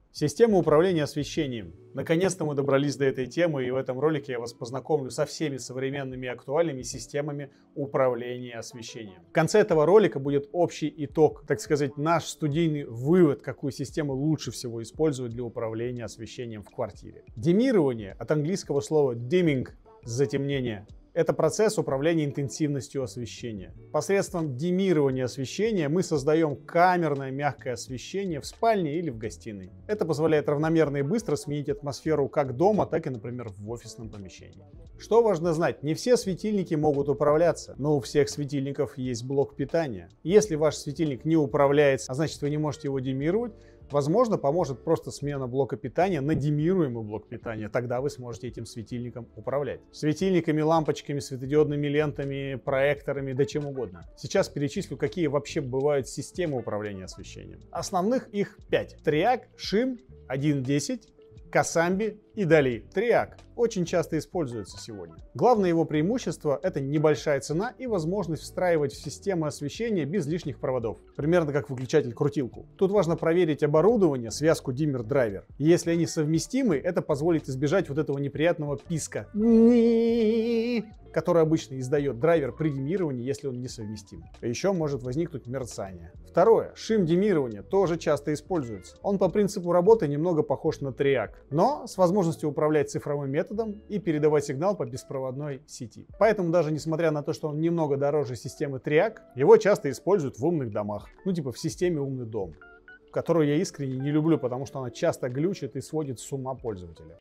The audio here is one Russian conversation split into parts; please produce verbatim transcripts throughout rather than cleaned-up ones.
Система управления освещением. Наконец-то мы добрались до этой темы, и в этом ролике я вас познакомлю со всеми современными и актуальными системами управления освещением. В конце этого ролика будет общий итог, так сказать, наш студийный вывод, какую систему лучше всего использовать для управления освещением в квартире. Диммирование от английского слова dimming – затемнение. Это процесс управления интенсивностью освещения. Посредством диммирования освещения мы создаем камерное мягкое освещение в спальне или в гостиной. Это позволяет равномерно и быстро сменить атмосферу как дома, так и, например, в офисном помещении. Что важно знать, не все светильники могут управляться, но у всех светильников есть блок питания. Если ваш светильник не управляется, а значит вы не можете его диммировать, возможно, поможет просто смена блока питания на диммируемый блок питания. Тогда вы сможете этим светильником управлять. Светильниками, лампочками, светодиодными лентами, проекторами, да чем угодно. Сейчас перечислю, какие вообще бывают системы управления освещением. Основных их пять. Триак, Шим, один десять, Касамби и Дали. Триак очень часто используется сегодня. Главное его преимущество – это небольшая цена и возможность встраивать в систему освещения без лишних проводов. Примерно как выключатель-крутилку. Тут важно проверить оборудование, связку диммер-драйвер. Если они совместимы, это позволит избежать вот этого неприятного писка, который обычно издает драйвер при диммировании, если он несовместим. А еще может возникнуть мерцание. Второе. Шим диммирования тоже часто используется. Он по принципу работы немного похож на триак, но с возможностью управлять цифровым методом и передавать сигнал по беспроводной сети. Поэтому даже несмотря на то, что он немного дороже системы триак, его часто используют в умных домах. Ну типа в системе умный дом, которую я искренне не люблю, потому что она часто глючит и сводит с ума пользователя.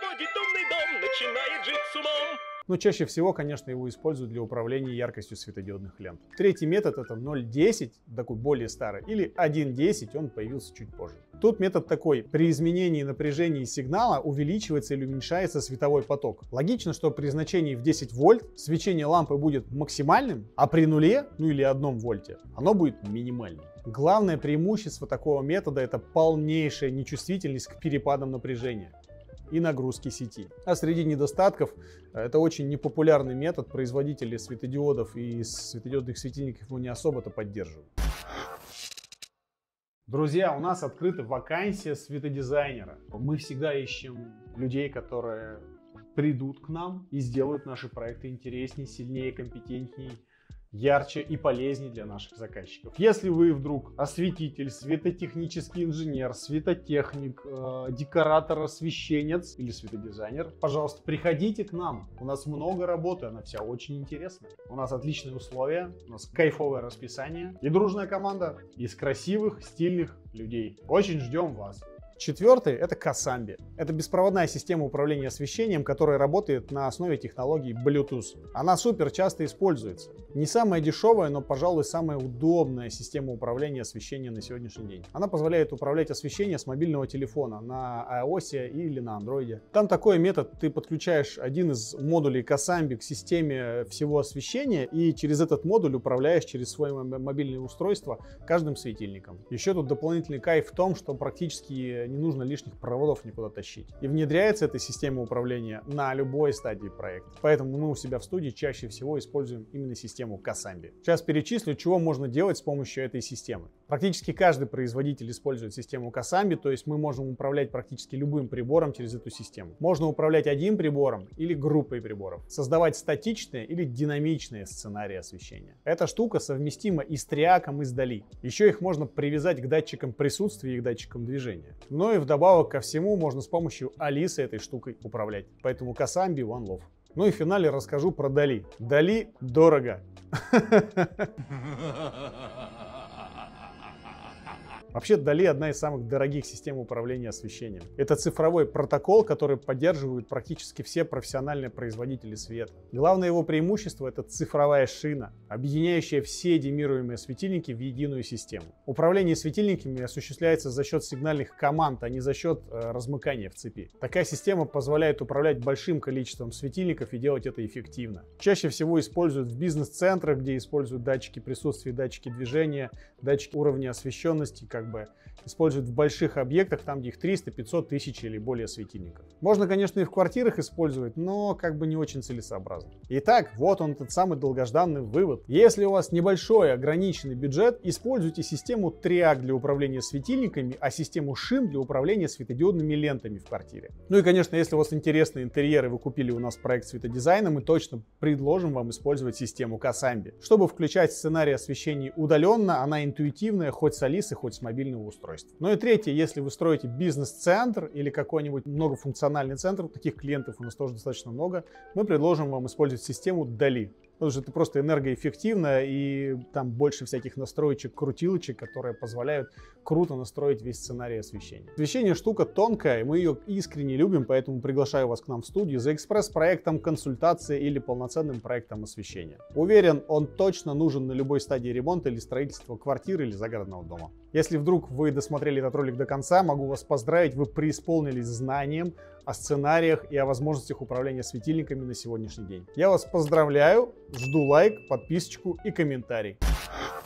Но чаще всего, конечно, его используют для управления яркостью светодиодных лент. Третий метод — это ноль десять, такой более старый, или один десять, он появился чуть позже. Тут метод такой: при изменении напряжения сигнала увеличивается или уменьшается световой поток. Логично, что при значении в десять вольт свечение лампы будет максимальным, а при нуле, ну или одном вольте, оно будет минимальным. Главное преимущество такого метода — это полнейшая нечувствительность к перепадам напряжения и нагрузки сети. А среди недостатков это очень непопулярный метод, производители светодиодов и светодиодных светильников его не особо-то поддерживают. Друзья, у нас открыта вакансия светодизайнера. Мы всегда ищем людей, которые придут к нам и сделают наши проекты интереснее, сильнее, компетентнее, ярче и полезнее для наших заказчиков. Если вы вдруг осветитель, светотехнический инженер, светотехник, э, декоратор, освещенец или светодизайнер, пожалуйста, приходите к нам. У нас много работы, она вся очень интересная. У нас отличные условия, у нас кайфовое расписание и дружная команда из красивых, стильных людей. Очень ждем вас. Четвертый — это Касамби. Это беспроводная система управления освещением, которая работает на основе технологии Bluetooth. Она супер часто используется. Не самая дешевая, но, пожалуй, самая удобная система управления освещением на сегодняшний день. Она позволяет управлять освещением с мобильного телефона на iOS или на Android. Там такой метод: ты подключаешь один из модулей Касамби к системе всего освещения и через этот модуль управляешь через свое мобильное устройство каждым светильником. Еще тут дополнительный кайф в том, что практически не нужно лишних проводов никуда тащить. И внедряется эта система управления на любой стадии проекта. Поэтому мы у себя в студии чаще всего используем именно систему Касамби. Сейчас перечислю, чего можно делать с помощью этой системы. Практически каждый производитель использует систему Касамби, то есть мы можем управлять практически любым прибором через эту систему. Можно управлять одним прибором или группой приборов, создавать статичные или динамичные сценарии освещения. Эта штука совместима и с триаком, и с Дали. Еще их можно привязать к датчикам присутствия и к датчикам движения. Но и вдобавок ко всему можно с помощью Алисы этой штукой управлять. Поэтому Касамби One Love. Ну и в финале расскажу про Дали. Дали дорого. Вообще, Дали — одна из самых дорогих систем управления освещением. Это цифровой протокол, который поддерживают практически все профессиональные производители света. Главное его преимущество — это цифровая шина, объединяющая все диммируемые светильники в единую систему. Управление светильниками осуществляется за счет сигнальных команд, а не за счет э, размыкания в цепи. Такая система позволяет управлять большим количеством светильников и делать это эффективно. Чаще всего используют в бизнес-центрах, где используют датчики присутствия, датчики движения, датчики уровня освещенности, как как бы используют в больших объектах, там где их триста, пятьсот, тысяч или более светильников. Можно, конечно, и в квартирах использовать, но как бы не очень целесообразно. Итак, вот он, тот самый долгожданный вывод. Если у вас небольшой ограниченный бюджет, используйте систему триак для управления светильниками, а систему шим для управления светодиодными лентами в квартире. Ну и, конечно, если у вас интересные интерьеры, вы купили у нас проект светодизайна, мы точно предложим вам использовать систему Касамби. Чтобы включать сценарий освещения удаленно, она интуитивная, хоть с Алисы, хоть с мобильного устройства. Ну и третье, если вы строите бизнес-центр или какой-нибудь многофункциональный центр, таких клиентов у нас тоже достаточно много, мы предложим вам использовать систему Дали. Потому что это просто энергоэффективно, и там больше всяких настроечек, крутилочек, которые позволяют круто настроить весь сценарий освещения. Освещение штука тонкая, мы ее искренне любим, поэтому приглашаю вас к нам в студию за экспресс-проектом, консультацией или полноценным проектом освещения. Уверен, он точно нужен на любой стадии ремонта или строительства квартиры или загородного дома. Если вдруг вы досмотрели этот ролик до конца, могу вас поздравить, вы преисполнились знанием о сценариях и о возможностях управления светильниками на сегодняшний день. Я вас поздравляю, жду лайк, подписочку и комментарий.